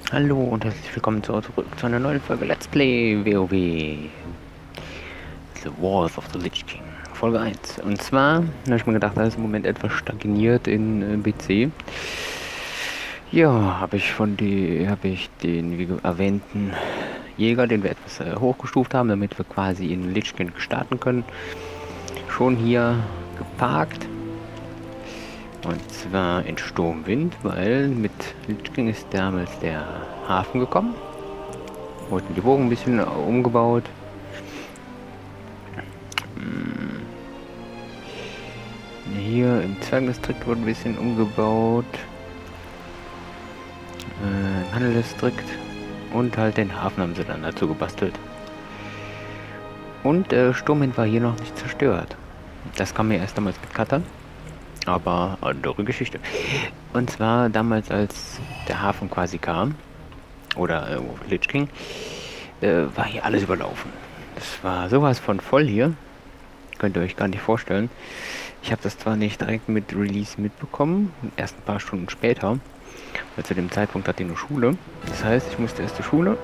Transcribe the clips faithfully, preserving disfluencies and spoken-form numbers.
Hallo und herzlich willkommen zu, zurück zu einer neuen Folge Let's Play WoW The Wars of the Lich King Folge eins. Und zwar habe ich mir gedacht, da ist im Moment etwas stagniert in äh, B C. Ja, habe ich von die habe ich den wie erwähnten Jäger, den wir etwas äh, hochgestuft haben, damit wir quasi in Lich King starten können, schon hier geparkt. Und zwar in Sturmwind, weil mit Lich King ist damals der Hafen gekommen. Wurden die Burgen ein bisschen umgebaut. Hier im Zwergendistrikt wurde ein bisschen umgebaut. Äh, Im Handelsdistrikt. Und halt den Hafen haben sie dann dazu gebastelt. Und äh, Sturmwind war hier noch nicht zerstört. Das kam mir erst damals mit Kattern. Aber andere Geschichte. Und zwar damals, als der Hafen quasi kam, oder äh, Lich King, äh, war hier alles überlaufen. Das war sowas von voll hier. Könnt ihr euch gar nicht vorstellen. Ich habe das zwar nicht direkt mit Release mitbekommen, erst ein paar Stunden später, weil zu dem Zeitpunkt hatte ich nur Schule. Das heißt, ich musste erst zur Schule.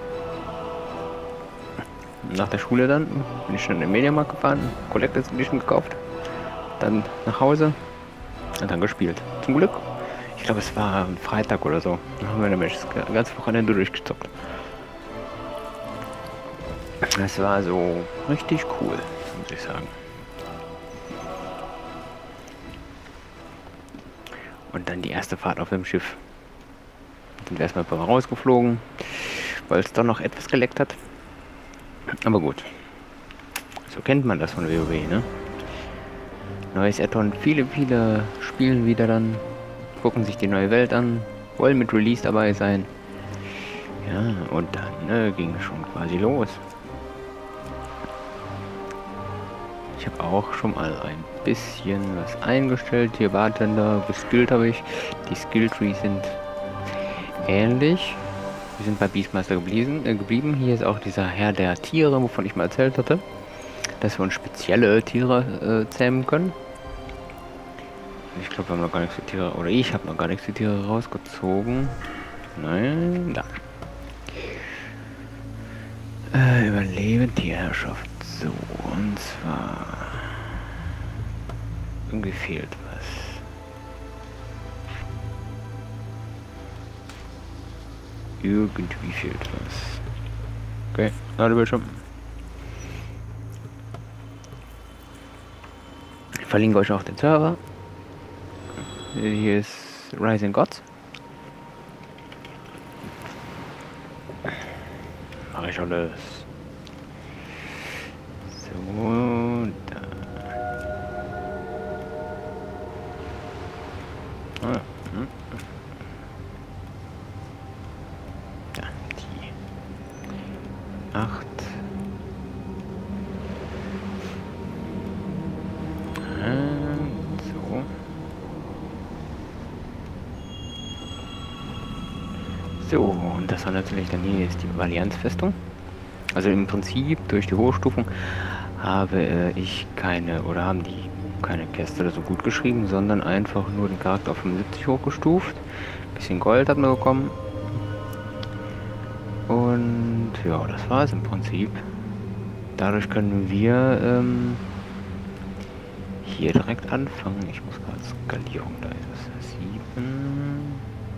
Nach der Schule dann bin ich schon in den Mediamarkt gefahren, Collectors Edition gekauft, dann nach Hause und dann gespielt. Zum Glück, ich glaube es war ein Freitag oder so, da haben wir nämlich das ganze Wochenende durchgezockt. Das war so richtig cool, muss ich sagen. Und dann die erste Fahrt auf dem Schiff. Sind wir erstmal rausgeflogen, weil es doch noch etwas geleckt hat. Aber gut. So kennt man das von WoW, ne? Neues Add-on. Viele, viele spielen wieder dann, gucken sich die neue Welt an, wollen mit Release dabei sein. Ja, und dann ne, ging es schon quasi los. Ich habe auch schon mal ein bisschen was eingestellt. Hier Bartender, geskillt habe ich. Die Skill-Trees sind ähnlich. Wir sind bei Beastmaster geblieben, äh, geblieben. Hier ist auch dieser Herr der Tiere, wovon ich mal erzählt hatte. Dass wir uns spezielle Tiere äh, zähmen können. Ich glaube, wir haben noch gar nichts für Tiere. Oder ich habe noch gar nichts für Tiere rausgezogen. Nein, da. Äh, Überleben, Tierherrschaft. So, und zwar... Irgendwie fehlt was. Irgendwie fehlt was. Okay, Ladebildschirm. Ich verlinke euch auch den Server. Hier ist Rising Gods. Mache ich alles. So, da. Ah, hm. Da, die. Acht. So. So, und das war natürlich dann hier ist die Allianzfestung. Also im Prinzip durch die Hochstufung habe äh, ich keine, oder haben die keine Käste oder so gut geschrieben, sondern einfach nur den Charakter auf fünfundsiebzig hochgestuft. Bisschen Gold hat man bekommen. Und ja, das war es im Prinzip. Dadurch können wir ähm, hier direkt anfangen. Ich muss gerade Skalierung, da ist es sieben.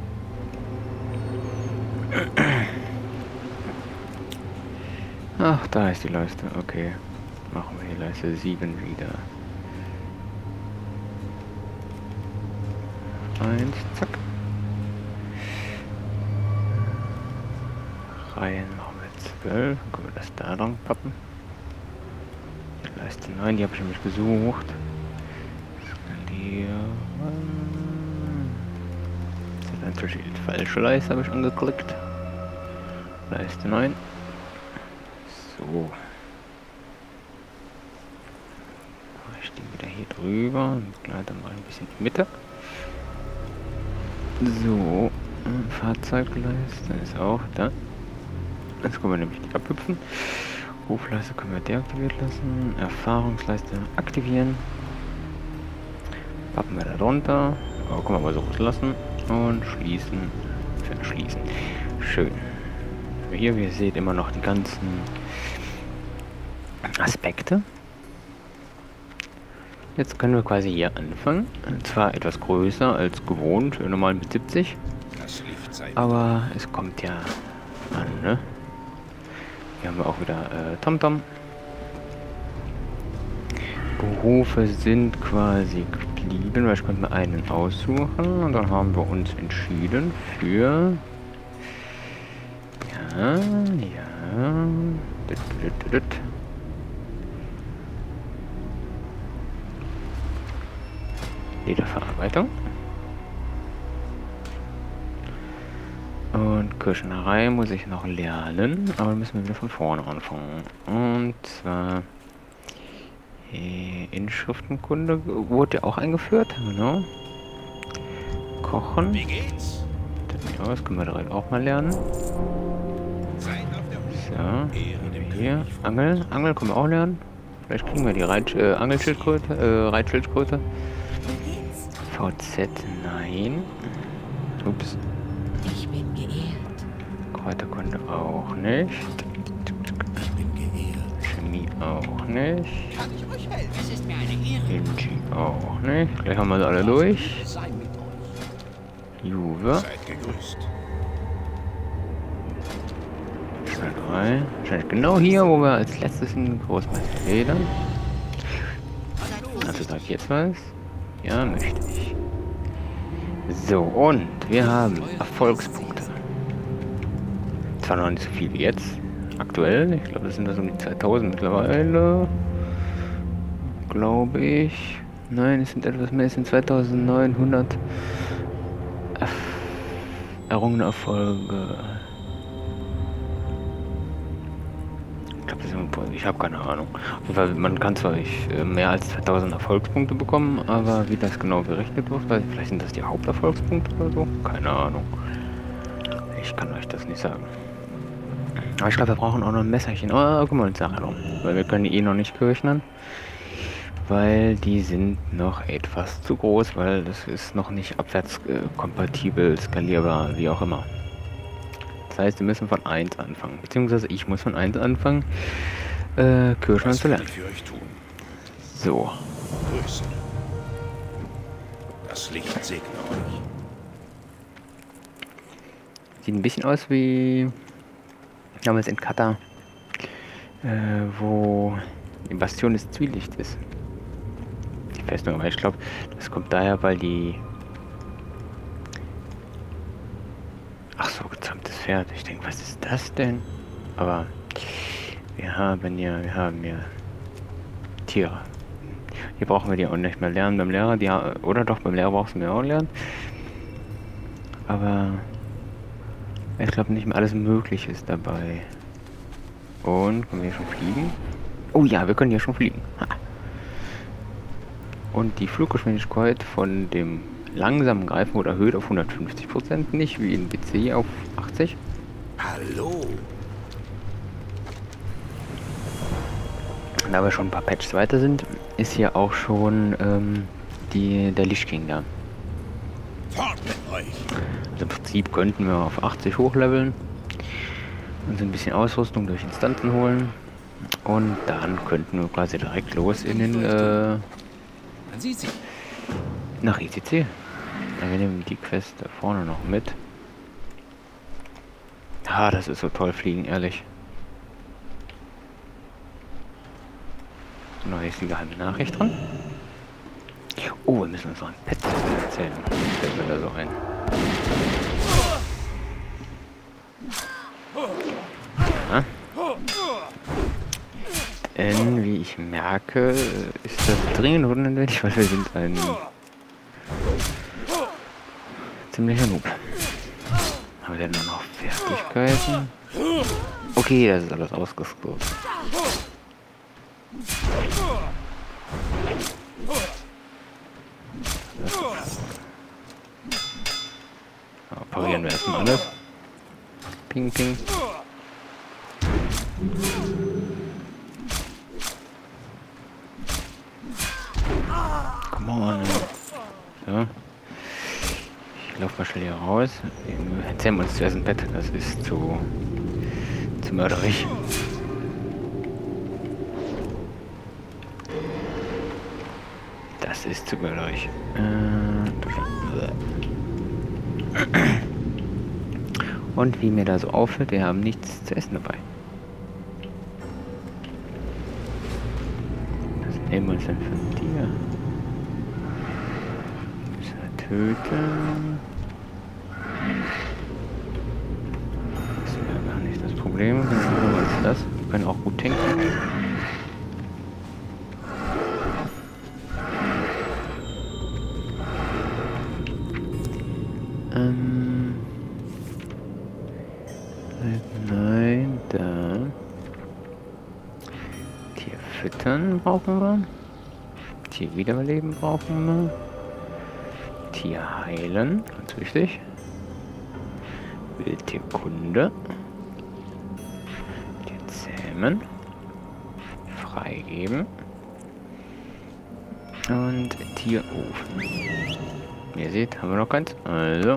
Ach, da ist die Leiste. Okay. Machen wir die Leiste sieben wieder. Eins, zack. Reihen machen wir zwölf. Dann können wir das da dran pappen. Die Leiste neun, die habe ich nämlich gesucht. Skalieren. Das ist natürlich die falsche Leiste, habe ich angeklickt. Leiste neun. So. Mache ich die wieder hier drüber. Gleite mal ein bisschen in die Mitte. So. Fahrzeugleiste ist auch da. Jetzt können wir nämlich nicht abhüpfen. Rufleiste können wir deaktiviert lassen. Erfahrungsleiste aktivieren. Pappen wir da drunter. Aber können wir mal so lassen. Und schließen. Verschließen. schön. Hier, wie ihr seht, immer noch die ganzen Aspekte. Jetzt können wir quasi hier anfangen. Und zwar etwas größer als gewohnt, normal mit siebzig. Aber es kommt ja an, ne? Hier haben wir auch wieder äh, TomTom. Berufe sind quasi geblieben, weil ich konnte mir einen aussuchen. Und dann haben wir uns entschieden für... Ja, ja... Dit, dit, dit, dit. Lederverarbeitung. Und Kirschnerei muss ich noch lernen, aber dann müssen wir wieder von vorne anfangen. Und zwar äh, Inschriftenkunde wurde ja auch eingeführt, genau. Kochen. Wie geht's? Das, ja, das können wir direkt auch mal lernen. So, hier. Angel. Angel können wir auch lernen. Vielleicht kriegen wir die Reit äh, Angelschildkröte, äh, Reitschildkröte. V Z, nein. Ups. Ich bin geehrt. Kräuterkunde auch nicht. Ich bin geehrt. Chemie auch nicht. Kann ich euch helfen? Es ist mir eine Ehre. Inji auch nicht. Gleich haben wir sie alle durch. Sei mit euch. Juve. Seid gegrüßt. drei. Wahrscheinlich genau hier, wo wir als letztes in Großmeister Ledern. Also sag ich jetzt was. Ja, möchte ich. So, und wir haben Erfolgspunkte. Zwar noch nicht so viel wie jetzt. Aktuell. Ich glaube, das sind das um die zweitausend mittlerweile. Glaube ich. Nein, es sind etwas mehr. Es sind zweitausendneunhundert errungene Erfolge. Ich habe keine Ahnung. Auf jeden Fall, man kann zwar nicht mehr als zweitausend Erfolgspunkte bekommen, aber wie das genau berechnet wird, weil vielleicht sind das die Haupterfolgspunkte oder so. Keine Ahnung. Ich kann euch das nicht sagen. Aber ich glaube, wir brauchen auch noch ein Messerchen. Oh, guck mal, uns nachher noch. Weil wir können die eh noch nicht kirchnen. Weil die sind noch etwas zu groß, weil das ist noch nicht abwärtskompatibel, skalierbar, wie auch immer. Das heißt, wir müssen von eins anfangen. Beziehungsweise ich muss von eins anfangen, äh, Kirschmann zu lernen. Für euch tun. So. Grüße. Das Licht segne euch. Sieht ein bisschen aus wie damals in Katar, äh, wo die Bastion des Zwielichts ist. Die Festung, aber ich glaube, das kommt daher, weil die... Ach so, gezäumtes Pferd. Ich denke, was ist das denn? Aber wir haben ja, wir haben ja Tiere. Hier brauchen wir die auch nicht mehr lernen beim Lehrer. Die, oder doch, beim Lehrer brauchst du mir auch lernen. Aber ich glaube, nicht mehr alles möglich ist dabei. Und können wir hier schon fliegen? Oh ja, wir können hier schon fliegen. Ha. Und die Fluggeschwindigkeit von dem langsamen Greifen wurde erhöht auf hundertfünfzig Prozent, nicht wie in B C auf achtzig. Hallo. Da wir schon ein paar Patches weiter sind, ist hier auch schon ähm, die, der Lich King da. Fort mit euch. Also im Prinzip könnten wir auf achtzig hochleveln, uns ein bisschen Ausrüstung durch Instanzen holen und dann könnten wir quasi direkt los in den äh, Man sieht sie. nach I C C. Ja, wir nehmen die Quest da vorne noch mit. Ah, das ist so toll fliegen, ehrlich. Noch ist die geheime Nachricht dran. Oh, wir müssen uns noch ein Pet erzählen. Fällt mir da so ein. Ja. Denn, wie ich merke, ist das dringend notwendig, weil wir sind ein ziemlicher Noob. Haben wir denn nur noch Fertigkeiten? Okay, das ist alles ausgesucht. Ja, parieren wir erstmal alles. Ping, ping. Come on. So. mal schnell hier raus. Jetzt haben wir uns zuerst im Bett. Das ist zu, zu mörderig. Das ist zu mörderig. Und wie mir da so auffällt, wir haben nichts zu essen dabei. Was nehmen wir uns denn von dir? Töten. Das wäre gar nicht das Problem. Was ist das? Wir können auch gut tanken. Ähm. Nein, da. Tier füttern brauchen wir. Tier wiederbeleben brauchen wir. Tier heilen, ganz wichtig. Wildtierkunde. Tier zähmen. Freigeben. Und Tierofen. Wie ihr seht, haben wir noch keins. Also.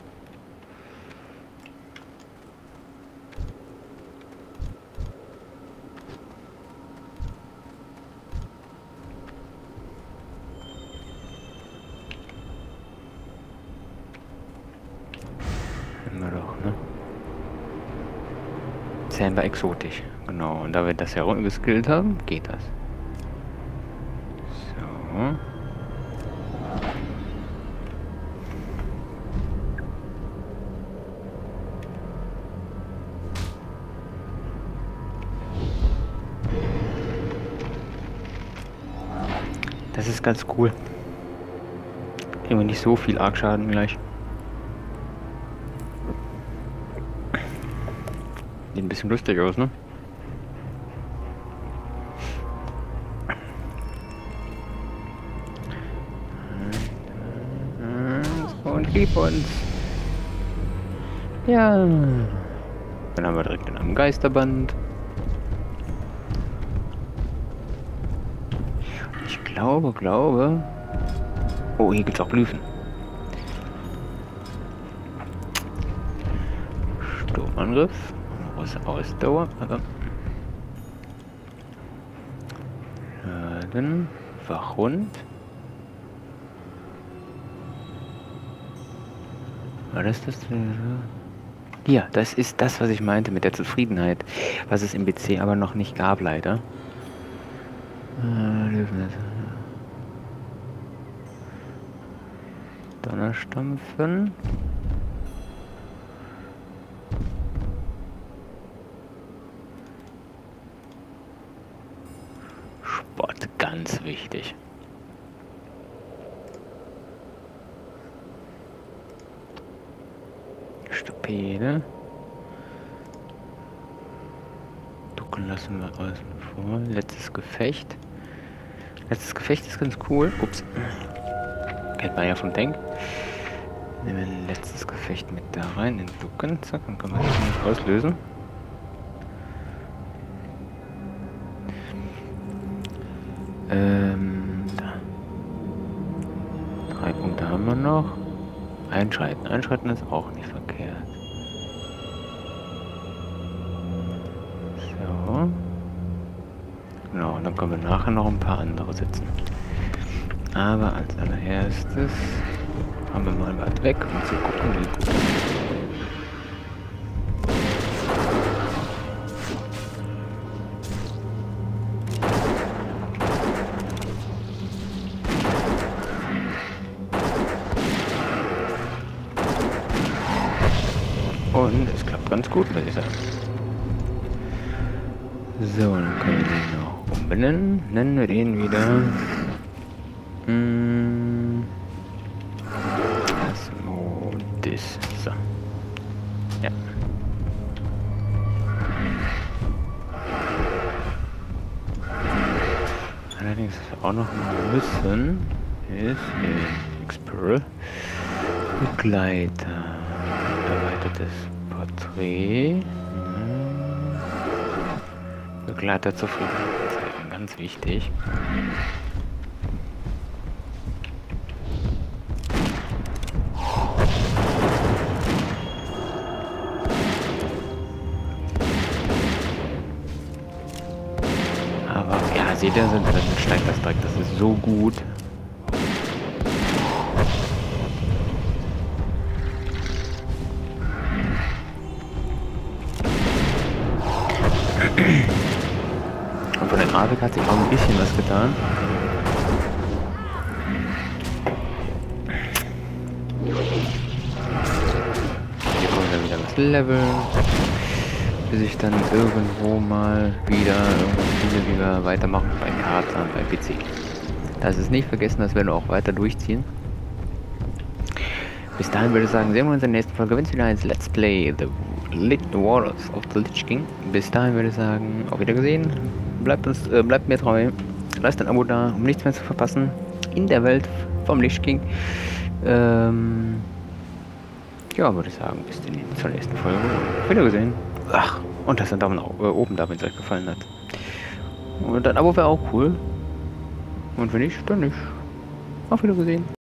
Wir doch, ne? Zähmen wir exotisch. Genau. Und da wir das ja runtergeskillt haben, geht das. So. Das ist ganz cool. Kriegen wir nicht so viel Argschaden gleich. Sieht ein bisschen lustig aus, ne? Und gib uns. Ja. Dann haben wir direkt in einem Geisterband. Ich glaube, glaube. Oh, hier gibt's auch Glyphen. Sturmangriff. Große Ausdauer. Aber Laden. Wachhund. War das das? Ja, das ist das, was ich meinte mit der Zufriedenheit. Was es im B C aber noch nicht gab, leider. Donnerstampfen. Sport, ganz wichtig. Stupide. Ducken lassen wir außen vor. Letztes Gefecht. Letztes Gefecht ist ganz cool. Ups. Kennt man ja vom Tank. Nehmen wir ein letztes Gefecht mit da rein, in Ducken. Zack, dann können wir das nicht auslösen. Ähm, da. Drei Punkte haben wir noch. Einschreiten. Einschreiten ist auch nicht verkehrt. So. Genau, und dann können wir nachher noch ein paar andere setzen. Aber als allererstes haben wir mal was weg, um zu gucken, wie gut. Und es klappt ganz gut, würde ich sagen. So, dann können wir den noch umbenennen. Nennen wir den wieder. Hm. Asmodis. So. Ja. Allerdings, was wir auch noch machen müssen, ist in Explore Begleiter. Erweitertes Porträt. Begleiter Zufriedenheit zeigen, ganz wichtig. seht ihr, sind, dann steigt das direkt. Das ist so gut. Und von der Grafik hat sich auch ein bisschen was getan. Hier kommt dann wieder das Level. Bis ich dann irgendwo mal wieder irgendwas finde, wie wir weitermachen bei Karten, bei P C. Das ist nicht vergessen, das werden wir auch weiter durchziehen. Bis dahin würde ich sagen, sehen wir uns in der nächsten Folge, wenn es wieder heißt Let's Play The Lit Waters of the Lich King. Bis dahin würde ich sagen, auf Wiedersehen. Bleibt uns, äh, bleibt mir treu. Lasst ein Abo da, um nichts mehr zu verpassen in der Welt vom Lich King. Ähm, ja, würde ich sagen, bis denn zur nächsten Folge. Auf Wiedersehen. Ach, und lasst einen Daumen nach, äh, oben da, wenn es euch gefallen hat. Und ein Abo wäre auch cool. Und wenn nicht, dann nicht. Auf Wiedersehen.